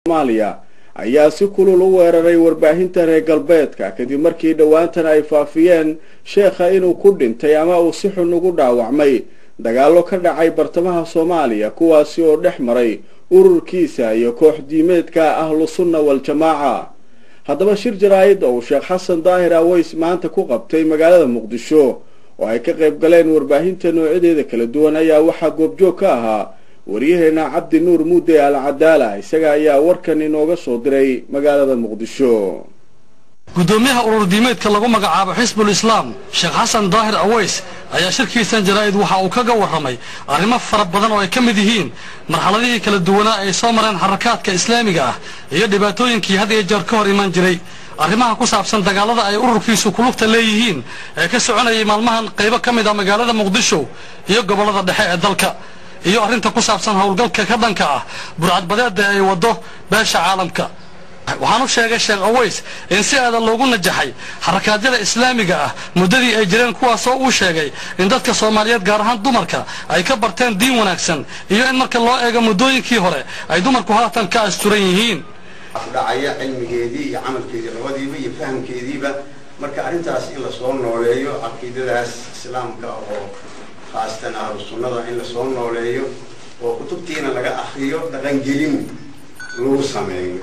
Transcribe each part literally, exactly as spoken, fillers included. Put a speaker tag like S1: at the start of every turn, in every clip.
S1: Soomaaliya ayaa si kulul u weeraray warbaahinta reer galbeedka kadib markii dhawaantan ay faafiyeen sheekha inuu ku dhintay ama uu si xun ugu dhaawacmay dagaalo ka dhacay bartamaha Soomaaliya kuwaasi oo dhex maray ururkiisa iyo koox diimeedka Ahlus Sunna wal Jamaaca. haddaba shir jaraa'id oo Sheekh Xasan Daahir Aways maanta ku qabtay magaalada Muqdisho oo ay ka qayb galeen warbaahinta noocyada kala duwan ayaa waxa goobjoog ka ahaa wariyahena Cabdi Nuur Muude Al Cadaala isaga ayaa warkan inooga soo diray magaalada Muqdisho.
S2: gudoomiyaha urur diimeedka lagu magacaabo Xisbul Islaam Sheekh Xasan Daahir Aways ayaa shirkiisan jaraa'id waxa uu kaga warramay arrimo fara badan oo ay ka mid yihiin marxaladihii kala duwanaa ay soo mareen xarakaadka islaamiga ah iyo dhibaatooyinkii had iyo jeer ka hor iman jiray arrimaha ku saabsan dagaalada ay ururkiisu ku lugta leeyihiin ee ka soconayay maalmahan qaybo ka mid ah magaalada Muqdisho iyo gobolada dhexe ee dalka iyo arrinta ku saabsan hawlgalka ka dhanka ah burcadbadeeda ay wado beesha caalamka. waxaan u sheegay Sheekh Aways in si aad loogu najaxay xarakaadada islaamiga ah muddadii ay jireen kuwaas oo uu sheegay in dadka Soomaaliyeed gaar ahaan dumarka ay ka barteen diin wanaagsan iyo in marka loo eego muddooyinkii hore ay dumarku haatan ka asturan yihiin
S3: dhacaya cilmigeedii iyo camalkeedii labadiiba iyo fahamkeediiba marka arrintaas in la soo nooleeyo aqoontidaas islaamka oo khaasatan Ahlus Sunnada in la soo nooleeyo oo kutubtiina laga akhriyo dhaqan gelin loo sameeyo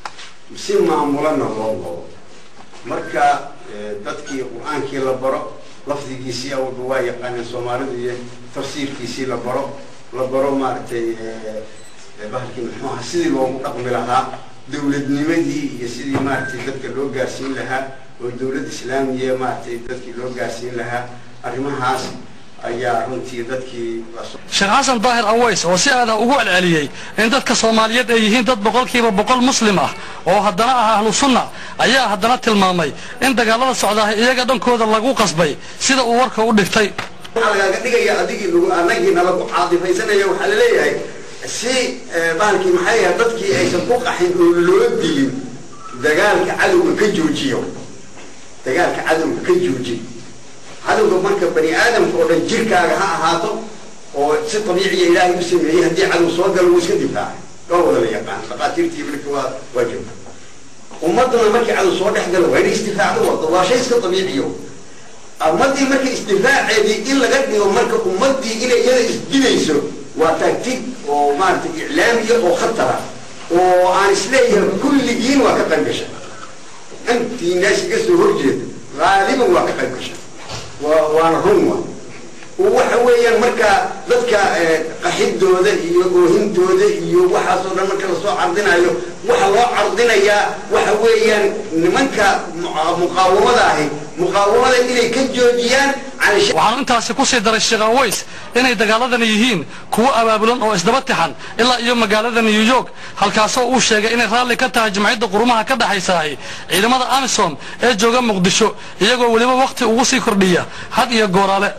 S3: si maamulana loo wado marka dadkii quraanka la baro lafdigiisa oo duwaa yaqaan Soomaalidu iyo tafsiirkiisa la baro la baro maartay bahalkii muxuu sidii loo dhaqmi lahaa dawladnimadii iyo sidii maartay dadka loo gaarsiin lahaa oo dawlad islaamiye maartay dadkii loo gaarsiin lahaa arrimahaas ayaa runtii dadkii
S2: Sheekh Xasan Daahir Aways oo si aad ah ugu celceliyay in dadka Soomaaliyeed ay yihiin dad boqolkiiba boqol muslim ah oo haddana ah Ahlus Sunna ayaa haddana tilmaamay in dagaalada socdaa iyaga dhankooda lagu qasbay sida uu warka u dhigtay
S3: waxa laga dhigaya adigii lagu anagina lagu caadifaysanayo waxa la leeyahay si baalkii maxay ah dadkii aysan ku qaxin oo loo dilin dagaalka cadawga ka joojiyo dagaalka cadawga ka joojiyo cadawga marka bani aadamka oo dhan jirkaaga ha ahaato oo si tabiici ilaahay u sameeyay hadii cadow soo galo uu iska difaaco oo wada la yaqaan dhaqaatiirtii bilka waa waajib ummadna markii cadow soo dhex galo waa inay isdifaacdo wada waa shay iska tabiiciyo ummadii markii isdifaaceedii in laga dhigo marka ummadii inay iyada isdinayso waa taktiik oo maartay iclaamiye oo khatar ah oo aan isleeyahay kulligiin waa ka qaybgasha intii naas ka soo horjeeda غالبا waa ka qaybgasha waa runwa waxa weeyaan marka dadka qaxidooda iyo oohintooda iyo waxa soo dhan marka la soo cardinayo waxa loo cardinaya waxa weeyaan nimanka muqaawamada ah muqaawamada inay ka joojiyaan
S2: waxaan intaas ku sii daray Sheekh Aways inay dagaaladan yihiin kuwa abaabulan oo isdaba tixan ilaa iyo magaalada New York halkaas oo uu sheegay inay raali ka tahay jamciyadda qurumaha ka dhaxaysa ciidamada AMISOM ee jooga Muqdisho iyagoo waliba waqti ugu sii kordhiya had iyo gooraale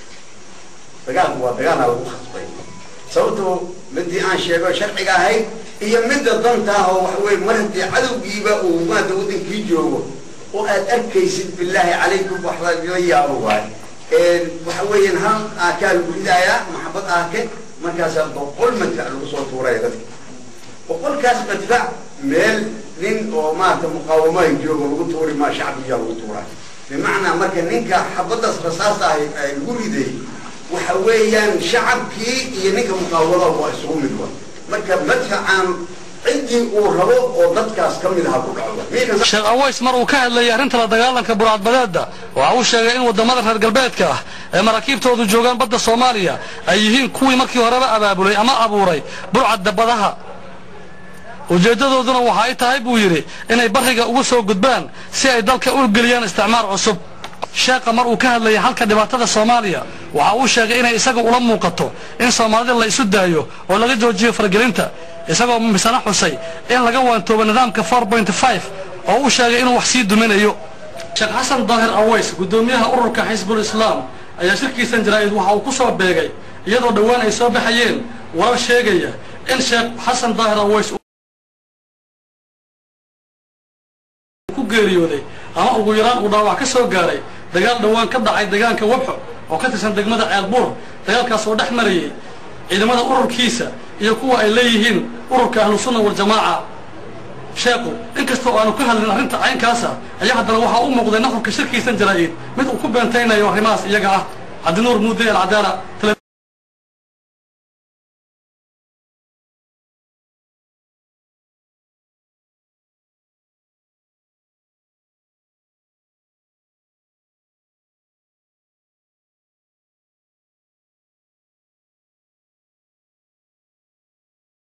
S3: dagaal waa dagaal lagu khasbay sababtoo midii aan sheego sharciga ahayd iyo midda danta oo wax weey markii cadawgiiba uu maada wadankii joogo oo aad arkaysid billahi alaykum wa rahmatullahi wa barakatuh ee waxa weeyaan han aakaal gudaya maxabad aakay markaas boqol madfac lagu soo tuuray dadka boqol kaas madfac meel nin oo maanta muqaawamay joogo lagu tuuray ma shacbiga lagu tuuray bimaana marka ninka xabadaas rasaas ah ay lagu riday waxa weeyaan shacabkii iyo ninka muqaawamada waa isugu mid waa marka madfacaan عندي ورهو ودتكاس كميد ها ku dhaco
S2: Sheekh Aways mar uu ka hadlay arrinta la dagaalanka burcadbadeeda waxa uu sheegay in wadamada reer galbeedka ah ee maraakiibtoodu joogan badda Soomaaliya ay yihiin kuwii markii horeba abaabulay ama abuuray burcadbadaha ujeedadooduna waxa ay tahay buu yiri inay bariga ugu soo gudbaan si ay dalka u geliyaan isticmaar cusub sheekha mar uu ka hadlay halka dhibaatada Soomaaliya waxa uu sheegay inay isaga ula muuqato in Soomaalida la isu daayo oo laga joojiyo fargelinta isagoo misana xusay in laga waantoobo nidaamka four point five oo uu sheegay inuu wax sii duminayo Sheekh Xasan Daahir Aways gudoomiyaha ururka Xisbul Islaam ayaa shirkiisan jaraa'id waxa uu ku soo beegay iyadoo dhawaan ay soo baxayeen warar sheegaya in Sheekh Xasan Daahir Aways ku geeriyooday ama ugu yaraan uu dhaawac ka soo gaaray dagaal dhawaan ka dhacay deegaanka Wabxo oo ka tirsan degmada Ceelbuur dagaalkaas oo dhex marayay ciidamada ururkiisa iyo kuwa ay leeyihiin ururka Ahlus Sunna wal Jamaaca sheekhu inkastoo aanu ka hadlin arrinta caynkaasa ayaa haddana waxaa u muuqday nuxurka shirkiisan jaraa'id mid uu ku beentaynayo arrimahaas iyaga ah cabdinuur muudey alcadaala